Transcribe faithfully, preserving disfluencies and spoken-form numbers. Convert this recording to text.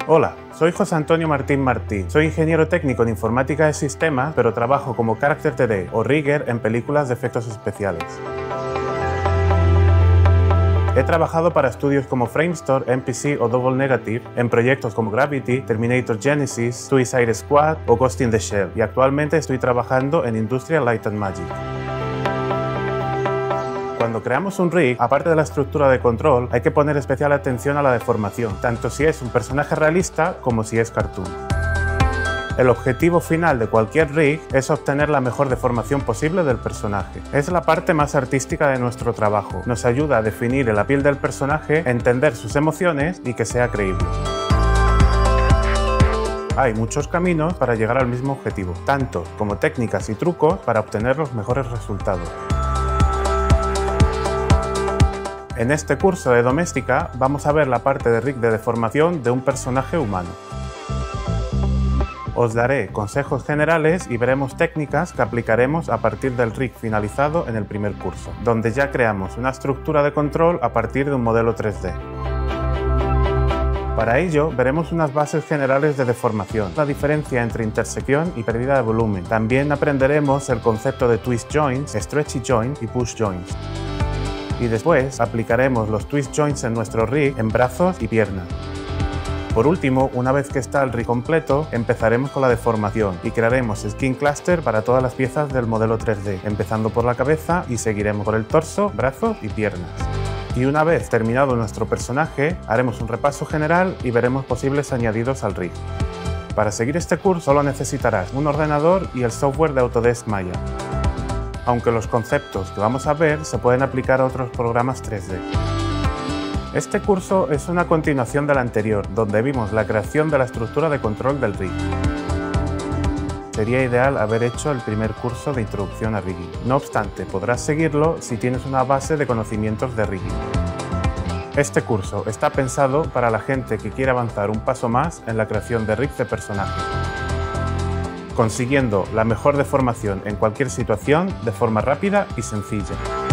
Hola, soy José Antonio Martín Martín. Soy ingeniero técnico en informática de sistemas, pero trabajo como Character tres D o Rigger en películas de efectos especiales. He trabajado para estudios como Framestore, M P C o Double Negative, en proyectos como Gravity, Terminator Genesis, Suicide Squad o Ghost in the Shell, y actualmente estoy trabajando en Industrial Light and Magic. Cuando creamos un rig, aparte de la estructura de control, hay que poner especial atención a la deformación, tanto si es un personaje realista como si es cartoon. El objetivo final de cualquier rig es obtener la mejor deformación posible del personaje. Es la parte más artística de nuestro trabajo. Nos ayuda a definir la piel del personaje, entender sus emociones y que sea creíble. Hay muchos caminos para llegar al mismo objetivo, tanto como técnicas y trucos para obtener los mejores resultados. En este curso de doméstica vamos a ver la parte de rig de deformación de un personaje humano. Os daré consejos generales y veremos técnicas que aplicaremos a partir del rig finalizado en el primer curso, donde ya creamos una estructura de control a partir de un modelo tres D. Para ello, veremos unas bases generales de deformación, la diferencia entre intersección y pérdida de volumen. También aprenderemos el concepto de twist joints, stretchy joints y push joints. Y después aplicaremos los twist joints en nuestro rig en brazos y piernas. Por último, una vez que está el rig completo, empezaremos con la deformación y crearemos skin cluster para todas las piezas del modelo tres D, empezando por la cabeza y seguiremos por el torso, brazos y piernas. Y una vez terminado nuestro personaje, haremos un repaso general y veremos posibles añadidos al rig. Para seguir este curso solo necesitarás un ordenador y el software de Autodesk Maya, aunque los conceptos que vamos a ver se pueden aplicar a otros programas tres D. Este curso es una continuación del anterior, donde vimos la creación de la estructura de control del rig. Sería ideal haber hecho el primer curso de introducción a rigging. No obstante, podrás seguirlo si tienes una base de conocimientos de rigging. Este curso está pensado para la gente que quiere avanzar un paso más en la creación de rigs de personaje, consiguiendo la mejor deformación en cualquier situación de forma rápida y sencilla.